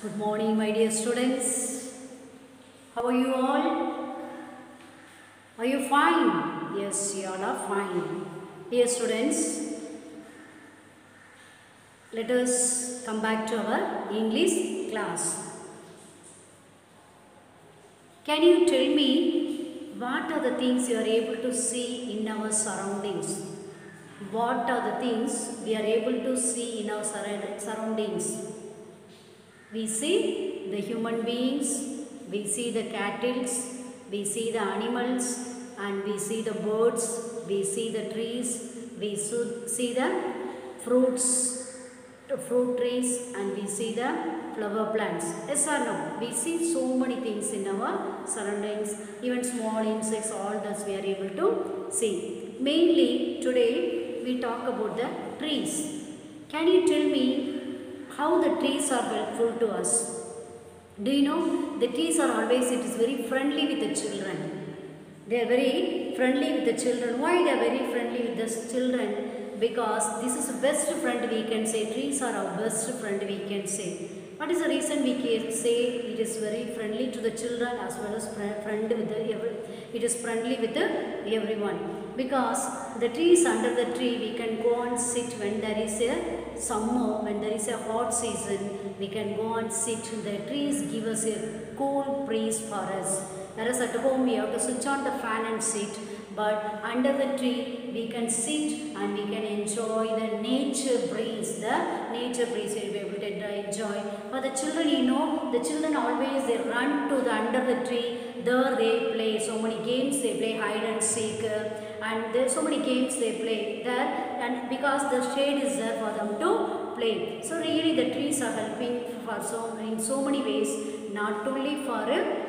Good morning, my dear students. How are you all? Are you fine? Yes, you all are fine. Dear students, let us come back to our English class. Can you tell me what are the things you are able to see in our surroundings? What are the things we are able to see in our surroundings? We see the human beings, we see the cattle, we see the animals, and we see the birds, we see the trees, we see the fruit trees, and we see the flower plants. Yes or no? We see so many things in our surroundings, even small insects, all that we are able to see. Mainly today we talk about the trees. Can you tell me how the trees are helpful to us? Do you know the trees are always, it is very friendly with the children. They are very friendly with the children. Why they are very friendly with the children? Because this is the best friend we can say. Trees are our best friend we can say. What is the reason we can say it is very friendly to the children as well as friend with it is friendly with everyone? Because the trees, under the tree we can go and sit when there is a summer, when there is a hot season, we can go and sit. The trees give us a cool breeze for us. Whereas at home we have to switch on the fan and sit. But under the tree we can sit and we can enjoy the nature breeze. The nature breeze we will be able to enjoy. For the children, you know, the children always they run to the under the tree. There they play so many games. They play hide and seek, and there are so many games they play there. And because the shade is there for them to play. So really the trees are helping for in so many ways. Not only for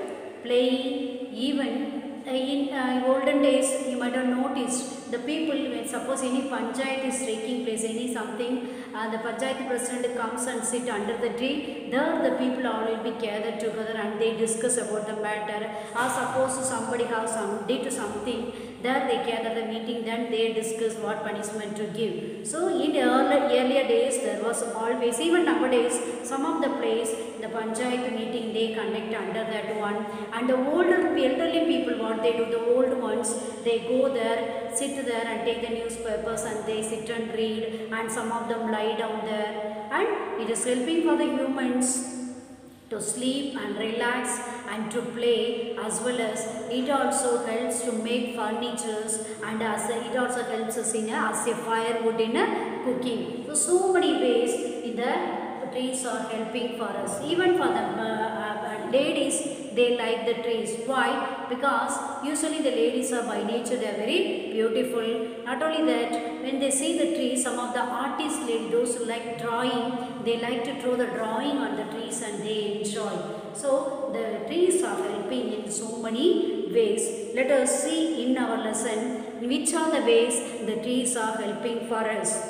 playing, even in olden days you might have noticed the people, when suppose any panchayat is taking place, any something, the panchayat president comes and sit under the tree. There the people all will be gathered together and they discuss about the matter. Or suppose somebody has did something, there they gather the meeting, then they discuss what punishment to give. So in earlier days there was always, even nowadays some of the place the panchayat meeting they conduct under that one. And the elderly people, what they do, the old ones, they go there, sit there and take the newspapers and they sit and read, and some of them lie down there, and it is helping for the humans to sleep and relax and to play, as well as it also helps to make furnitures, and it also helps us in as a firewood in cooking. So many ways in the trees are helping for us. Even for the ladies, they like the trees. Why? Because usually the ladies are by nature, they are very beautiful. Not only that, when they see the trees, some of the artists, those who like drawing, they like to draw the drawing on the trees and they enjoy. So the trees are helping in so many ways. Let us see in our lesson which are the ways the trees are helping for us.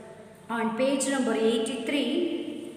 On page number 83,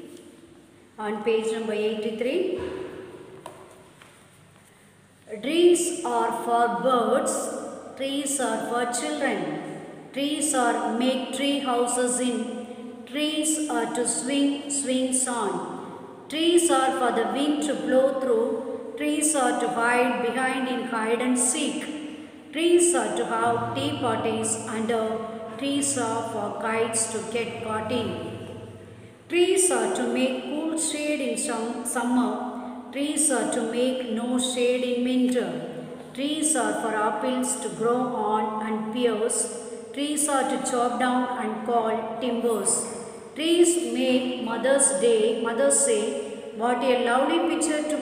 trees are for birds, trees are for children, trees are make tree houses in, trees are to swings on, trees are for the wind to blow through, trees are to hide behind in hide and seek, trees are to have tea parties under, trees are for kites to get caught in. Trees are to make cool shade in summer. Trees are to make no shade in winter. Trees are for apples to grow on and pears. Trees are to chop down and call timbers. Trees make Mother's say, what a lovely picture to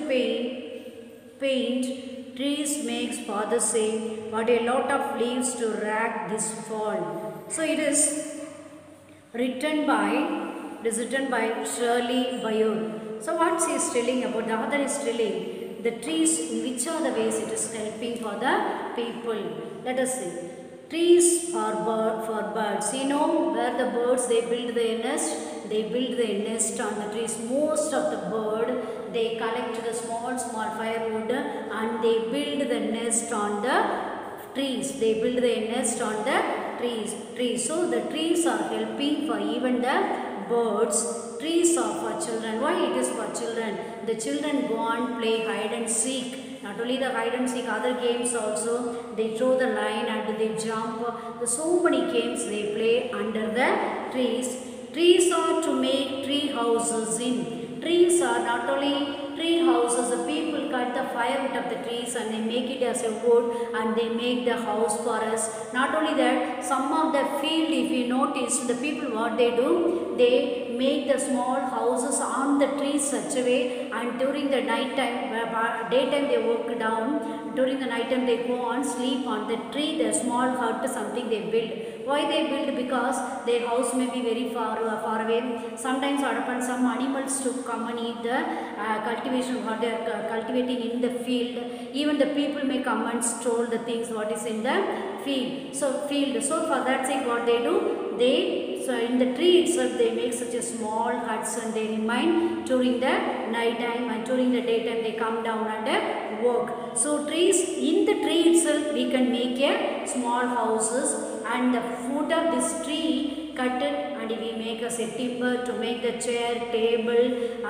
paint. Trees makes Father say, what a lot of leaves to rag this fall. So it is written by Shirley Bayur. So what she is telling about, the author is telling the trees, in which are the ways it is helping for the people. Let us see. Trees for birds. You know where the birds they build their nest? They build their nest on the trees. Most of the bird they collect the small firewood and they build the nest on the trees. They build their nest on the trees. So the trees are helping for even the birds. Trees are for children. Why it is for children? The children go and play hide and seek. Not only the hide and seek, other games also. They throw the line and they jump. So many games they play under the trees. Trees are to make tree houses in. Trees are not only tree houses, the people cut the firewood of the trees and they make it as a wood and they make the house for us. Not only that, some of the field, if you notice, the people what they do, they make the small houses on the trees such a way, and during the night time, daytime they work down, during the night time they go on sleep on the tree, the small hut something they build. Why they build? Because their house may be very far away. Sometimes what happens, some animals to come and eat the cultivation what they are cultivating in the field. Even the people may come and steal the things what is in the field. So for that sake what they do, so in the tree itself they make such a small huts and they remain during the night time, and during the daytime they come down and work. So trees, in the tree itself we can make a small houses, and the foot of this tree cut it and we make as a timber to make the chair, table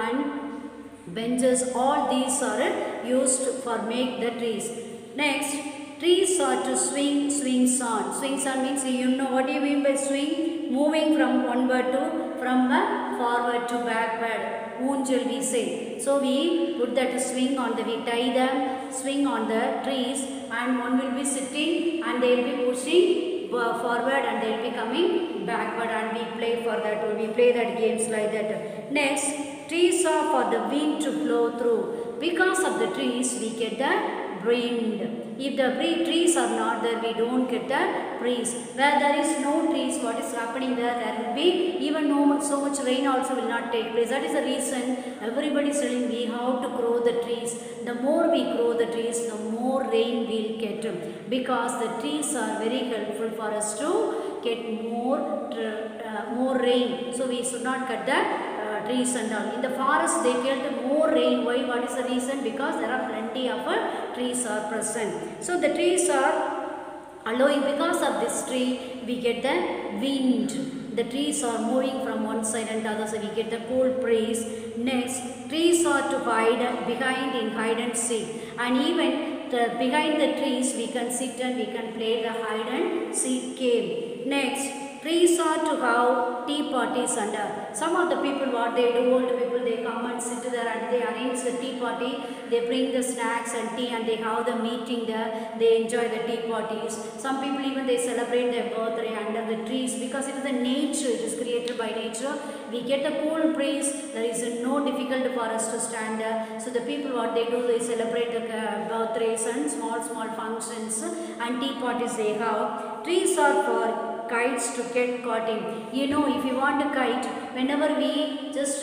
and benches. All these are used for make the trees. Next, trees are to swing on. Swings on means, you know what do you mean by swing? Moving from one word to, from forward to backward. Unjal we say. So we put that swing on we tie them, swing on the trees, and one will be sitting and they will be pushing forward and they will be coming backward, and we play for that. We play that games like that. Next, trees are for the wind to blow through. Because of the trees we get the wind. If the trees are not there, we don't get the breeze. Where there is no trees, what is happening there? There will be even so much rain also will not take place. That is the reason everybody is telling we have to grow the trees. The more we grow the trees, the more rain we'll get, because the trees are very helpful for us to get more rain. So we should not cut the trees and all. In the forest they get more rain. Why? What is the reason? Because there are plenty of trees are present. So the trees are allowing, because of this tree we get the wind. The trees are moving from one side and the other side, we get the cold breeze. Next, trees are to hide behind in hide and seek, and even behind the trees we can sit and we can play the hide and seek game. Next, trees are to have tea parties under. Some of the people what they do, old people, they come and sit there and they arrange the tea party. They bring the snacks and tea and they have the meeting there. They enjoy the tea parties. Some people even they celebrate their birthday under the trees, because it is the nature, it is created by nature. We get the cool breeze. There is no difficulty for us to stand there. So the people what they do, they celebrate the birthdays and small functions and tea parties they have. Trees are for kites to get caught in. You know, if you want a kite, whenever we just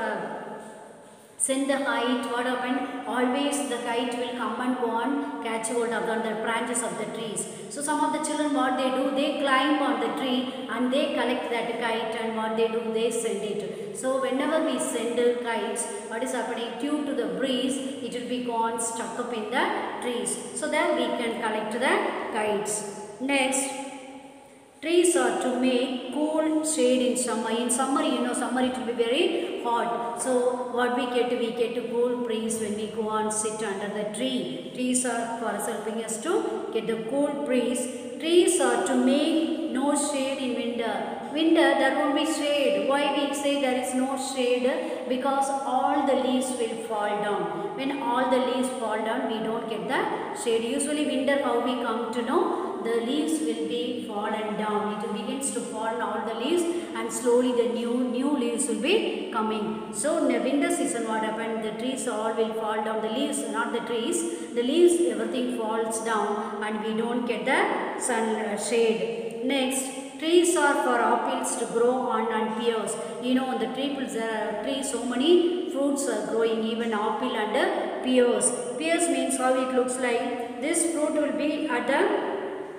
send the kite, what happened? Always the kite will come and go on catch hold of the branches of the trees. So some of the children what they do, they climb on the tree and they collect that kite, and what they do, they send it. So whenever we send kites, what is happening? Due to the breeze, it will be gone stuck up in the trees. So then we can collect the kites. Next, trees are to make cool shade in summer. In summer, you know, summer it will be very hot. So what we get a cool breeze when we go and sit under the tree. Trees are for us helping us to get the cool breeze. Trees are to make no shade in winter. Winter there won't be shade. Why we say there is no shade? Because all the leaves will fall down. When all the leaves fall down, we don't get the shade. Usually winter, how we come to know? The leaves will be fallen down. It begins to fall all the leaves, and slowly the new leaves will be coming. So in the winter season what happened? The trees all will fall down. The leaves, not the trees. The leaves, everything falls down and we don't get the sun shade. Next, trees are for apples to grow on and pears. You know, on the trees so many fruits are growing, even apple and pears. Pears means how it looks like. This fruit will be at the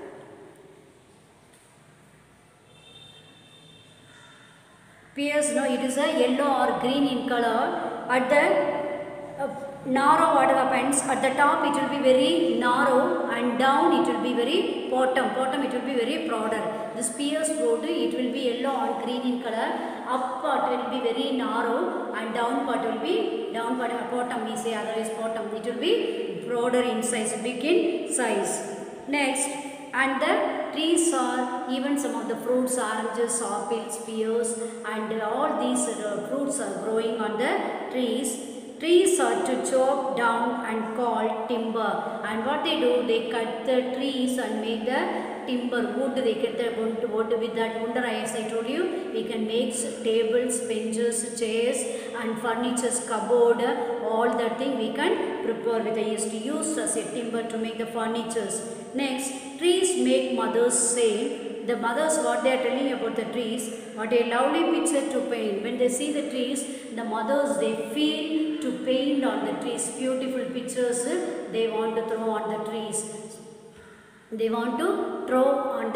pears, no, it is a yellow or green in color. At the narrow, what happens? At the top it will be very narrow, and down it will be very bottom it will be very broader. This pears fruit, it will be yellow or green in color. up part will be very narrow and down part will be bottom we say, otherwise bottom. It will be broader in size, big in size. Next, and the trees are, even some of the fruits, oranges, apples, pears, and all these fruits are growing on the trees. Trees are to chop down and called timber. And what they do, they cut the trees and make the timber, wood. They get the wood with that wood. As I told you, we can make tables, benches, chairs, and furnitures, cupboard. All that thing we can prepare with. I used to use as a timber to make the furnitures. Next, trees make mothers say. The mothers, what they are telling about the trees, what a lovely picture to paint. When they see the trees, the mothers, they feel to paint on the trees. Beautiful pictures they want to throw on the trees. They want to throw on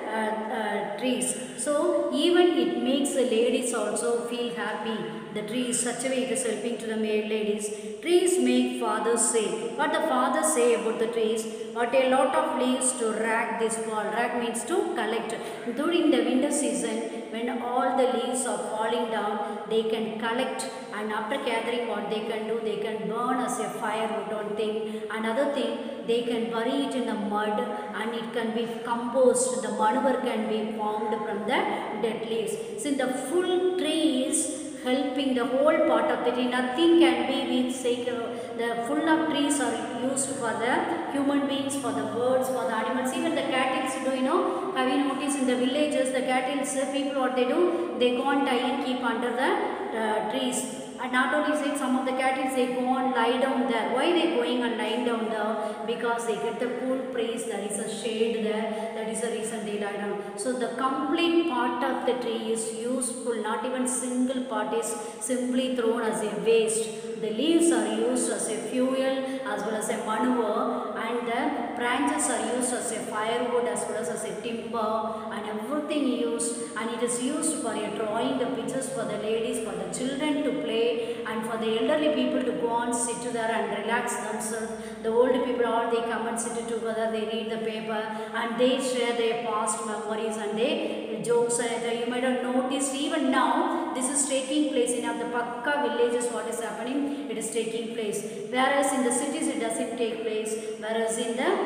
the trees. So even it makes the ladies also feel happy. The trees, such a way it is helping to the male ladies. Trees make fathers say. What the fathers say about the trees? What a lot of leaves to rag this fall. Rag means to collect. During the winter season, when all the leaves are falling down, they can collect, and after gathering, what they can do, they can burn as a firewood on thing. Another thing, they can bury it in the mud and it can be compost. The manure can be formed from the dead leaves. So the full tree is helping the whole part of the tree. Nothing can be, we say, the full of trees are used for the human beings, for the birds, for the animals, even the cattle. Do you know, have you noticed in the villages, the cattle, people what they do, they go and tie and keep under the trees. And not only saying, some of the cattle, they go and lie down there. Why they going and lying down there? Because they get the cool breeze, there is a shade there, that is the reason they lie down. So the complete part of the tree is useful, not even single part is simply thrown as a waste. The leaves are used as a fuel as well as a manure, and the branches are used as a firewood as well as a timber, and everything used, and it is used for drawing the pictures for the ladies, for the children to play, and for the elderly people to go and sit there and relax themselves. The old people, all they come and sit together, they read the paper and they share their past memories and they jokes. You might have noticed even now this is taking place in the Pakka villages. What is happening? It is taking place. Whereas in the cities it doesn't take place. Whereas in the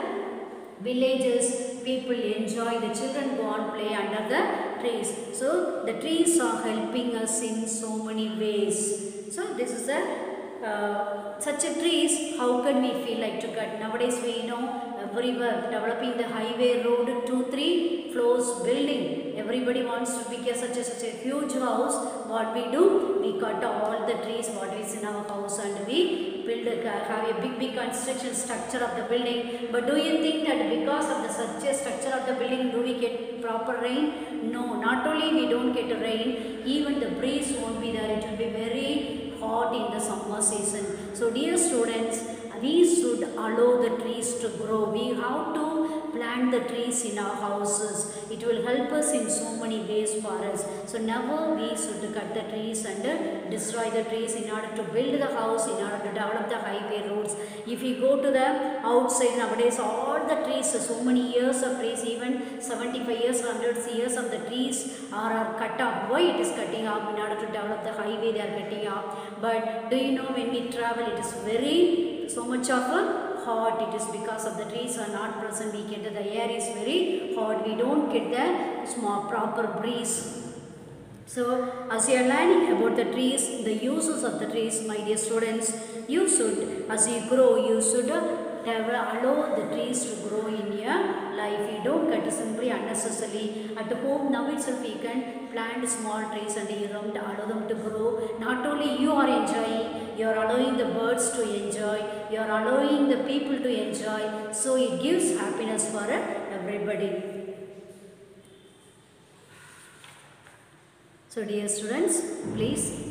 villages people enjoy, the children go and play under the trees. So the trees are helping us in so many ways. So this is such a trees, how can we feel like to cut? Nowadays we know everywhere developing the highway, road, 2-3 floors building. Everybody wants to be such a huge house. What we do? We cut all the trees what is in our house and we build have a big construction structure of the building. But do you think that because of the such a structure of the building, do we get proper rain? No, not only we don't get rain, even the breeze won't be there. It will be very hot in the summer season. So dear students, we should allow the trees to grow. We have to plant the trees in our houses. It will help us in so many ways for us. So never we should cut the trees and destroy the trees in order to build the house, in order to develop the highway roads. If you go to the outside nowadays, all the trees, so many years of trees, even 75 years, 100 years of the trees are cut off. Why it is cutting off? In order to develop the highway they are cutting off. But do you know, when we travel, it is very so much of a hot. It is because of the trees are not present. We get the air is very hot. We don't get the small proper breeze. So as you are learning about the trees, the uses of the trees, my dear students, you should, as you grow, you should allow the trees to grow in your life. You don't cut simply unnecessarily. At home now itself you can plant small trees and you don't allow them to grow. Not only you are enjoying, you are allowing the birds to enjoy, you are allowing the people to enjoy. So it gives happiness for everybody. So dear students, please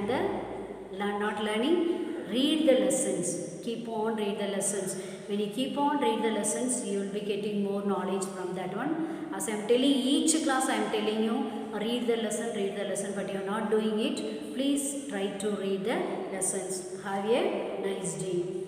read the lessons. Keep on read the lessons. When you keep on read the lessons, you will be getting more knowledge from that one. As I am telling each class, I am telling you, read the lesson, but you are not doing it. Please try to read the lessons. Have a nice day.